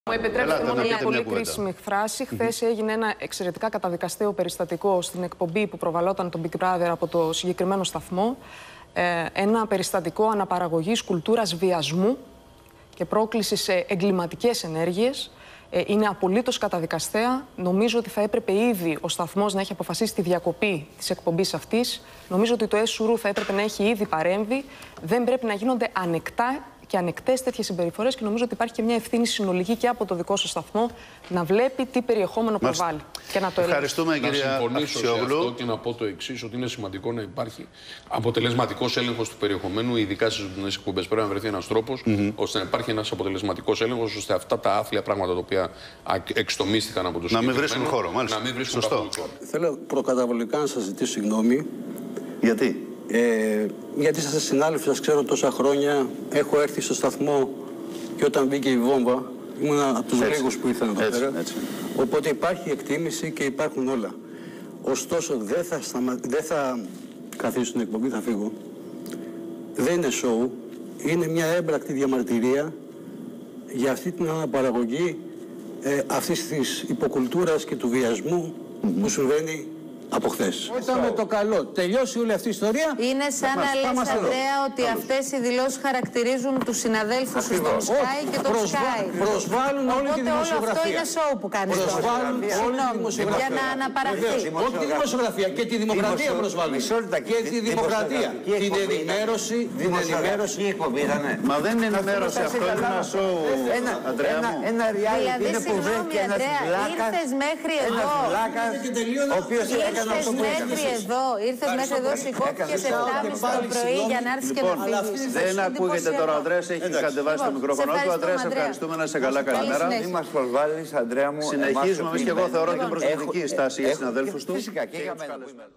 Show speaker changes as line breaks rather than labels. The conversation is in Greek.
Μου επιτρέψτε μόνο μια πολύ κρίσιμη φράση. Χθες έγινε ένα εξαιρετικά καταδικαστέο περιστατικό στην εκπομπή που προβαλόταν τον Big Brother από το συγκεκριμένο σταθμό. Ένα περιστατικό αναπαραγωγής κουλτούρας βιασμού και πρόκλησης σε εγκληματικές ενέργειες. Είναι απολύτως καταδικαστέα. Νομίζω ότι θα έπρεπε ήδη ο σταθμός να έχει αποφασίσει τη διακοπή της εκπομπής αυτής. Νομίζω ότι το ΕΣΟΥΡΟΥ θα έπρεπε να έχει ήδη παρέμβει. Δεν πρέπει να γίνονται ανεκτά και ανεκτές τέτοιες συμπεριφορές και νομίζω ότι υπάρχει και μια ευθύνη συνολική και από το δικό σας σταθμό να βλέπει τι περιεχόμενο προβάλλει και να το ελέγξει.
Ευχαριστούμε, κυρία Αξιόγλου.
Να συμφωνήσω σε αυτό και να πω το εξής, ότι είναι σημαντικό να υπάρχει αποτελεσματικός έλεγχος του περιεχομένου, ειδικά στις ζωντανές εκπομπές. Πρέπει να βρεθεί ένας τρόπος ώστε να υπάρχει ένας αποτελεσματικός έλεγχος, ώστε αυτά τα άθλια πράγματα τα οποία εξτομίστηκαν από τους
να μην βρίσκουν χώρο. Μάλιστα.
Να μην βρίσκουν χώρο.
Θέλω προκαταβολικά να σας ζητήσω συγγνώμη.
Γιατί?
Γιατί είσαστε συνάδελφοι, σας ξέρω τόσα χρόνια. Έχω έρθει στο σταθμό και όταν μπήκε η βόμβα, ήμουν από τους λίγους που ήρθαν εδώ πέρα. Οπότε υπάρχει εκτίμηση και υπάρχουν όλα. Ωστόσο, δεν θα καθίσω στην εκπομπή, θα φύγω. Δεν είναι σοου. Είναι μια έμπρακτη διαμαρτυρία για αυτή την αναπαραγωγή αυτής της υποκουλτούρας και του βιασμού που συμβαίνει από χθες. Όταν με το καλό τελειώσει όλη αυτή η ιστορία.
Είναι σαν να λες, Ανδρέα, ότι αυτές οι δηλώσεις χαρακτηρίζουν τους συναδέλφους σου στο Sky και το Sky.
Προσβάλλουν όλη τη δημοσιογραφία.
Οπότε όλο αυτό είναι σοου που κάνεις τώρα.
Προσβάλλουν όλη τη δημοσιογραφία.
Για να αναπαραχθεί.
Όχι τη δημοσιογραφία, και τη δημοκρατία προσβάλλουν. Και τη δημοκρατία. Την ενημέρωση.
Μα δεν είναι ενημέρωση αυτό, είναι ένα σοου, Ανδρέα μου.
Ένα reality είναι που βρέθηκε ένας βλάκας. Ήρθες μέχρι εδώ. Ήρθες μέχρι εδώ, σηκώθηκες 7.30 το πρωί για να έρθεις και να φύγεις.
Δεν ακούγεται τώρα, ο Ανδρέας έχει κατεβάσει το μικρόφωνο του. Ανδρέα, σε ευχαριστούμε, να είσαι καλά, καλημέρα.
Μην μας προσβάλλεις, Ανδρέα μου.
Συνεχίζουμε, εμείς και εγώ θεωρώ την προσωπική στάση για συναδέλφους του.
Φυσικά και για μένα.